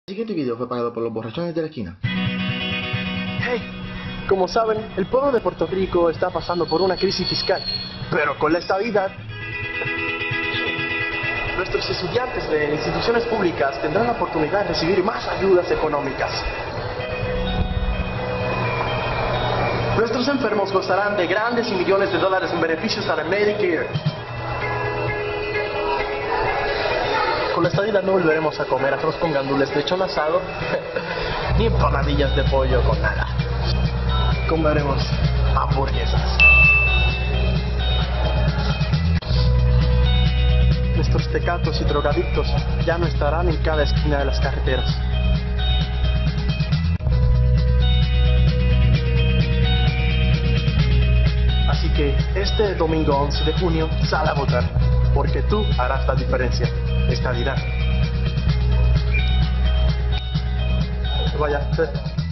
El siguiente video fue pagado por los borrachones de la esquina. Hey, como saben, el pueblo de Puerto Rico está pasando por una crisis fiscal, pero con la estabilidad, nuestros estudiantes de instituciones públicas tendrán la oportunidad de recibir más ayudas económicas. Nuestros enfermos gozarán de grandes y millones de dólares en beneficios a la Medicare. Con la estadía no volveremos a comer arroz con gandules de lechón asado, ni empanadillas de pollo con nada. Comeremos hamburguesas. Nuestros tecatos y drogadictos ya no estarán en cada esquina de las carreteras. Así que este domingo 11 de junio sal a votar, porque tú harás la diferencia. Estadidad. Vaya.